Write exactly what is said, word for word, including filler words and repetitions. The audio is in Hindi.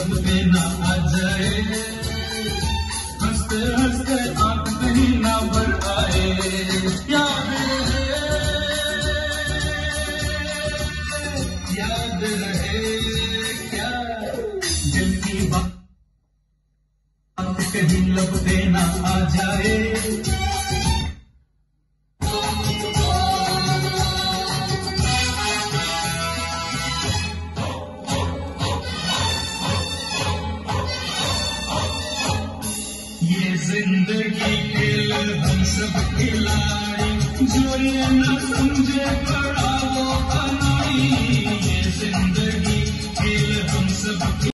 लब पे ना आ जाए, हंसते हंसते आंख कहीं ना भर आए। याद रहे याद रहे क्या दिल की बात कहीं लब पे ना आ जाए। ये जिंदगी खेल हम सब खिलाड़ी, जो ये न समझे बड़ा वो अनाड़ी।